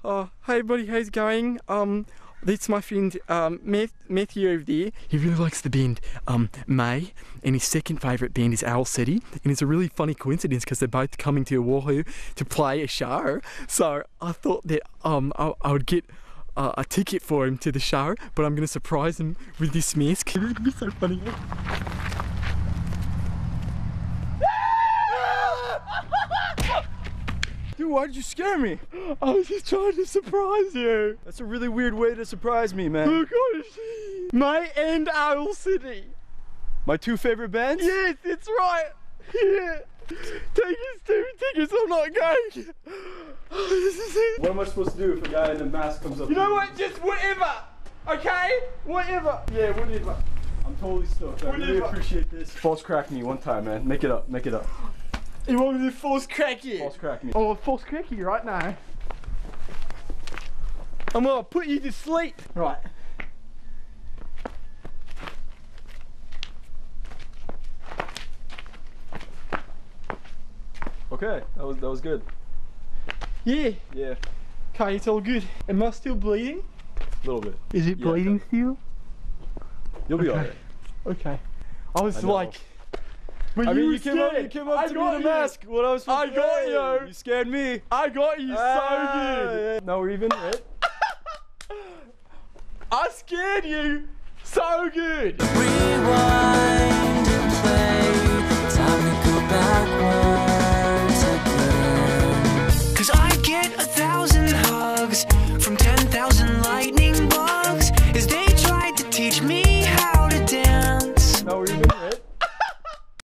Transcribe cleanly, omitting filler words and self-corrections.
Hey buddy, how's it going? This is my friend Matthew over there. He really likes the band May, and his second favourite band is Owl City. And it's a really funny coincidence because they're both coming to Oahu to play a show. So I thought that I would get a ticket for him to the show, but I'm going to surprise him with this mask. It's going to be so funny. Dude, why did you scare me? I was just trying to surprise you. That's a really weird way to surprise me, man. Look, May and Owl City. My two favorite bands? Yes, it's right. Yeah. Take his 2 tickets, I'm not going. This is it. What am I supposed to do if a guy in a mask comes up? You know what? Just whatever. Okay? Whatever. Yeah, whatever. I'm totally stoked. I really appreciate this. False crack me one time, man. Make it up. Make it up. You want me to false crack you? False crack me. Oh, I'll false crack you right now. I'm gonna put you to sleep. Right. Okay, that was good. Yeah. Yeah. Okay, it's all good. Am I still bleeding? A little bit. Is it bleeding still? You'll be alright. Okay. I was like, I mean, you came up to me in a mask. What I was supposed to do? I got you. You scared me. I got you so good. Yeah. Now we're even, right? I scared you so good. Rewind.